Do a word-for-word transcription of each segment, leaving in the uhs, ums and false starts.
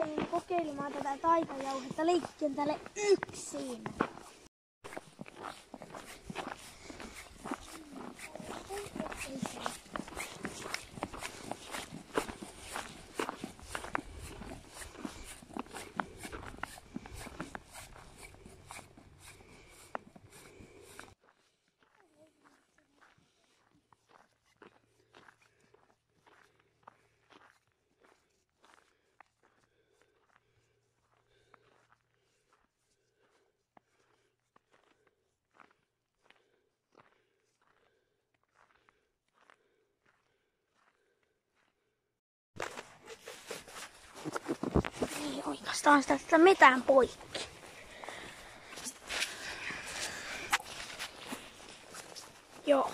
tulin kokeilemaan tätä taikajauhetta leikkikentälle yksin. Niin, oikastaan sitä tästä metään poikki. Joo.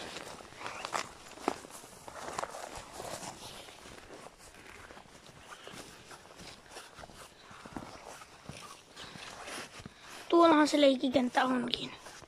Tuollahan se leikkikenttä onkin.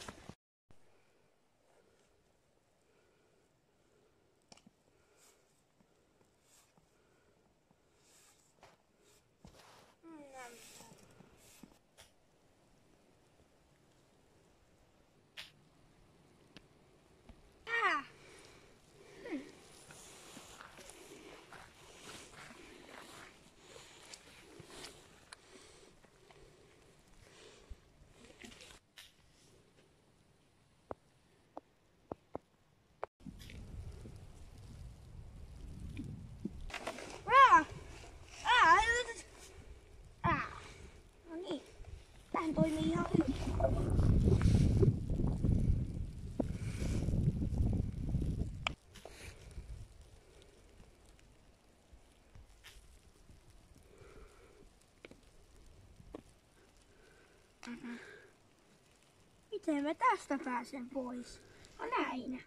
Tämähän toimii ihan hyvin. Mm-hmm. Miten mä tästä pääsen pois? No näin.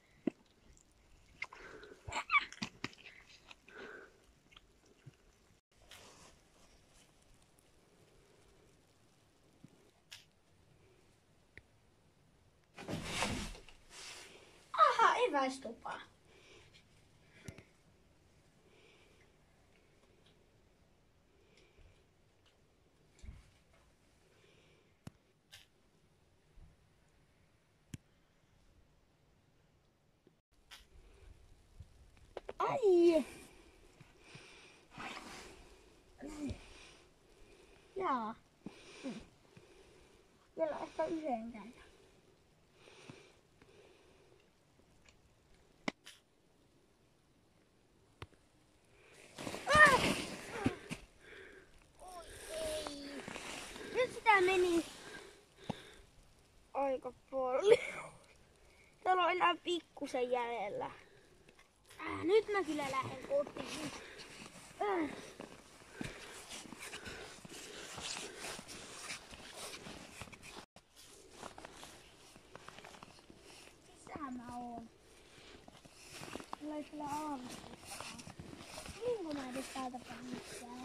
Evästupa. Ai. Jaa. Vielä ehkä yhden käydä. Meni aika paljon. Täällä on enää pikkusen jäljellä. Äh, nyt mä kyllä lähden kotiin. Äh. Missä mä oon? Mulla ei kyllä aamusta. Niin mä edes täältä päänsään.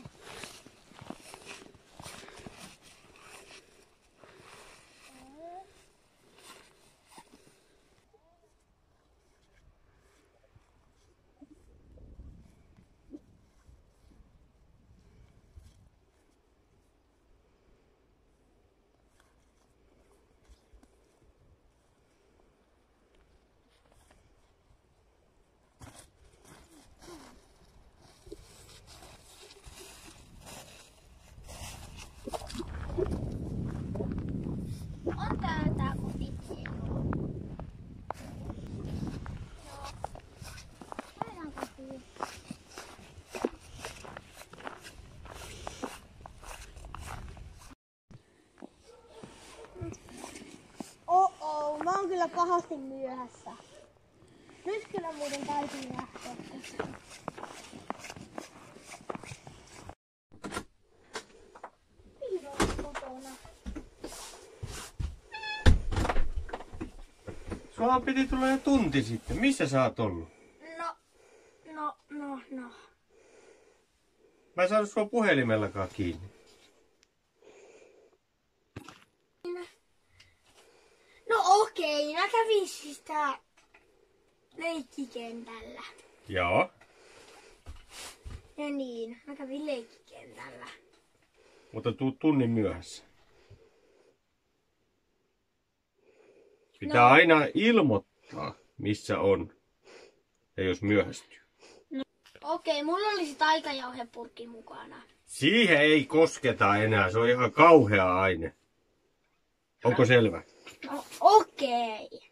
On täällä tää kotitie. Joo. Käydään kotiin. Oh-oh, mä oon kyllä pahasti myöhässä. Nyt kyllä muuten täytyy lähteä kotiin. Vihdoin kotona. Sulla piti tulla jo tunti sitten. Missä sä oot ollut? No, no, no, no. Mä en saanut sua puhelimellakaan kiinni. No okei, mä kävin siis tää leikkikentällä. Joo. Ja niin, mä kävin leikkikentällä. Mutta tuu tunnin myöhässä. Pitää No. aina ilmoittaa, missä on. Ja jos myöhästyy. Okei, mulla oli sit aikajauhepurkki mukana. Siihen ei kosketa enää, se on ihan kauhea aine. Onko selvä? No okei.